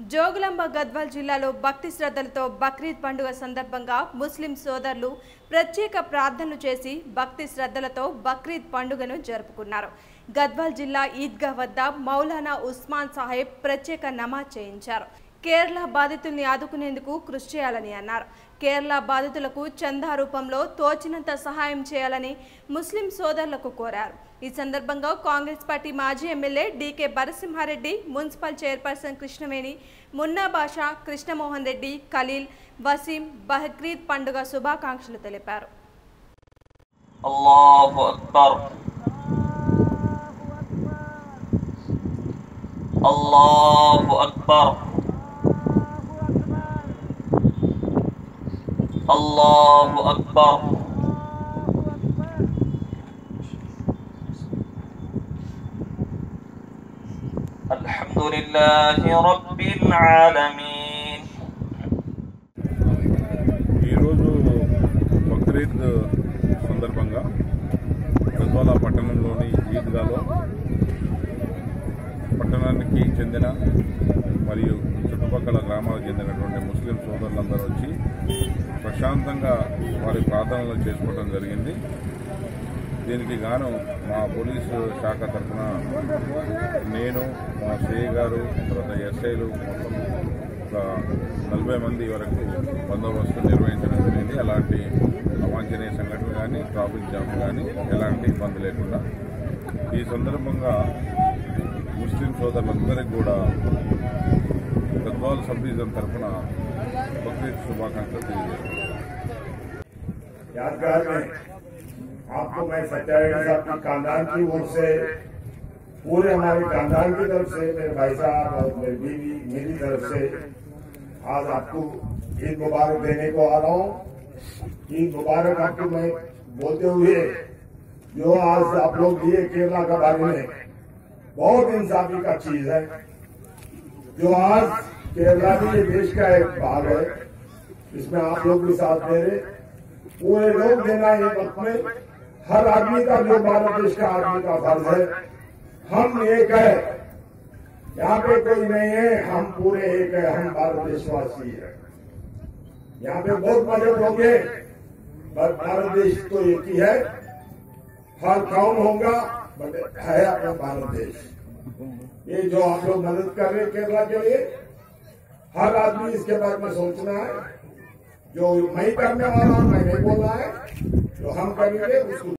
జోగులాంబ గద్వాల్ జిల్లాలో భక్తి శ్రద్ధలతో బక్రీద్ పండుగ సందర్భంగా ముస్లిం సోదరులు ప్రత్యేక ప్రార్థనలు చేసి భక్తి శ్రద్ధలతో బక్రీద్ పండుగను జరుపుకున్నారు. గద్వాల్ జిల్లా ఈద్గా వద్ద మౌలానా ఉస్మాన్ సాహెబ్ ప్రత్యేక నమాజ్ చేయించారు. కేరళ బాధితుల్ని ఆదుకునేందుకు కృషి చేయాలని అన్నారు. కేరళ బాధితులకు చందా రూపంలో తోచినంత సహాయం చేయాలని ముస్లిం సోదరులకు కోరారు. ఈ సందర్భంగా కాంగ్రెస్ పార్టీ మాజీ MLA DK Narasimhareddy, municipal chairperson Krishnaveni, Munna Basha, Krishnamohan Reddy, Khaleel, Waseem Bakrid పండుగ శుభాకాంక్షలు తెలిపారు. అల్లాహు అక్బర్, అల్లాహు అక్బర్, అల్లాహు అక్బర్. అల్హమ్దులిల్లాహి రబ్బిల్ ఆలమీన్. ఈరోజు బక్రీద్ సందర్భంగా గద్వాల పట్టణంలోని ఈద్గాలో పట్టణానికి చెందిన మరియు చుట్టుపక్కల గ్రామాలకు చెందినటువంటి ముస్లిం సోదరులందరూ వచ్చి ప్రశాంతంగా వారి ప్రార్థనలు చేసుకోవడం జరిగింది. దీనికి గాను మా పోలీసు శాఖ తరఫున నేను, మా సిఐ గారు, తర్వాత ఎస్ఐలు మొత్తం ఒక 40 మంది వరకు బందోబస్తు నిర్వహించడం జరిగింది. అలాంటి అవాంఛనీయ సంఘటనలు కానీ, ట్రాఫిక్ జామ్ కానీ ఎలాంటి ఇబ్బంది లేకుండా. ఈ సందర్భంగా ముస్లిం సోదరులందరికీ కూడా గద్వాల్ సబ్ డివిజన్ తరఫున బక్రీద్ శుభాకాంక్షలు తెలియజేస్తున్నాను. यादगार में आपको मैं सत्याग्रह साहब की खानदान की ओर से, पूरे हमारे खानदान की तरफ से, मेरे भाई साहब और मेरी बीवी, मेरी तरफ से आज आपको ईद मुबारक देने को आ रहा हूँ। ईद मुबारक आपको मैं बोलते हुए, जो आज आप लोग लिए केरला का बारे में बहुत इंसाफी का चीज है। जो आज केरला भी ये देश का एक भाग है, इसमें आप लोग भी साथ दे रहे, पूरे लोग देना ये वक्त में हर आदमी का, जो भारत देश का आदमी का फर्ज है। हम एक है, यहाँ पे कोई नहीं है, हम पूरे एक है, हम भारत देशवासी है। यहाँ पे बहुत मदद होंगे, पर भारत देश तो एक ही है। हर कौन होगा बट है अपना भारत देश। ये जो आप लोग मदद कर रहे हैं केरला के लिए, हर आदमी इसके बारे में सोचना है। जो मैं करने वाला हूं, मैं नहीं बोलना है, जो हम करेंगे उसको